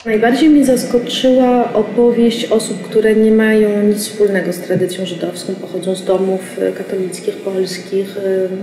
Najbardziej mnie zaskoczyła opowieść osób, które nie mają nic wspólnego z tradycją żydowską, pochodzą z domów katolickich, polskich,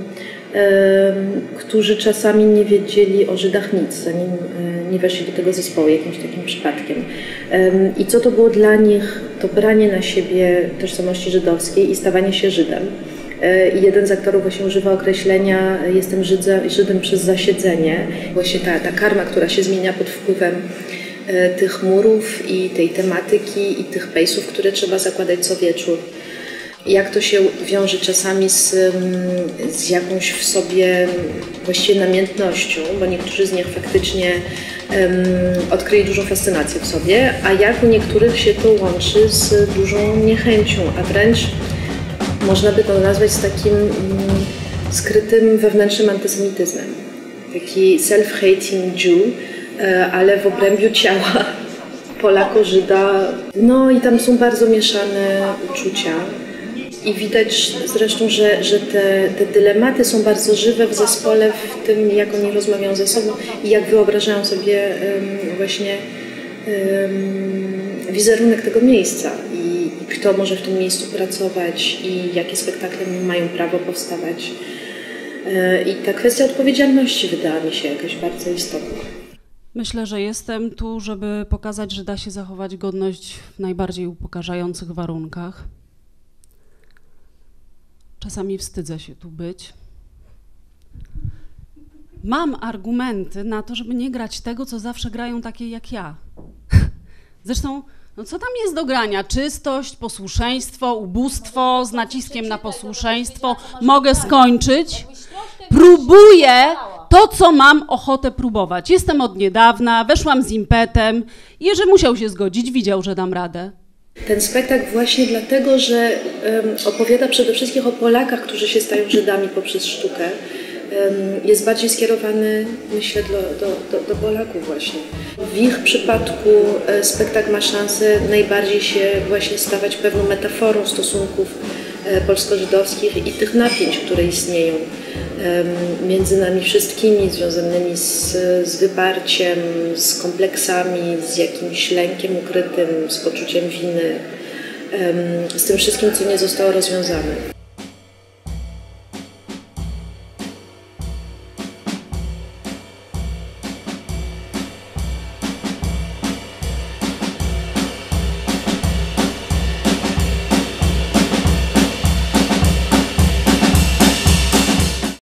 którzy czasami nie wiedzieli o Żydach nic, zanim nie weszli do tego zespołu jakimś takim przypadkiem. I co to było dla nich, to branie na siebie tożsamości żydowskiej i stawanie się Żydem. I jeden z aktorów właśnie używa określenia jestem Żydem przez zasiedzenie. Właśnie ta karma, która się zmienia pod wpływem tych murów i tej tematyki i tych pejsów, które trzeba zakładać co wieczór. Jak to się wiąże czasami z jakąś w sobie właściwie namiętnością, bo niektórzy z nich faktycznie odkryli dużą fascynację w sobie, a jak u niektórych się to łączy z dużą niechęcią, a wręcz można by to nazwać z takim skrytym wewnętrznym antysemityzmem. Taki self-hating Jew, ale w obrębiu ciała Polako-Żyda. No i tam są bardzo mieszane uczucia. I widać zresztą, że te dylematy są bardzo żywe w zespole, w tym jak oni rozmawiają ze sobą i jak wyobrażają sobie właśnie wizerunek tego miejsca i kto może w tym miejscu pracować i jakie spektakle mają prawo powstawać. I ta kwestia odpowiedzialności wydała mi się jakaś bardzo istotna. Myślę, że jestem tu, żeby pokazać, że da się zachować godność w najbardziej upokarzających warunkach. Czasami wstydzę się tu być. Mam argumenty na to, żeby nie grać tego, co zawsze grają takie jak ja. Zresztą, no co tam jest do grania? Czystość, posłuszeństwo, ubóstwo z naciskiem na posłuszeństwo. Mogę skończyć. Próbuję to, co mam ochotę próbować. Jestem od niedawna, weszłam z impetem i Jerzy musiał się zgodzić, widział, że dam radę. Ten spektakl właśnie dlatego, że opowiada przede wszystkim o Polakach, którzy się stają Żydami poprzez sztukę, jest bardziej skierowany, myślę, do Polaków właśnie. W ich przypadku spektakl ma szansę najbardziej się właśnie stawać pewną metaforą stosunków polsko-żydowskich i tych napięć, które istnieją między nami wszystkimi, związanymi z wyparciem, z kompleksami, z jakimś lękiem ukrytym, z poczuciem winy, z tym wszystkim, co nie zostało rozwiązane.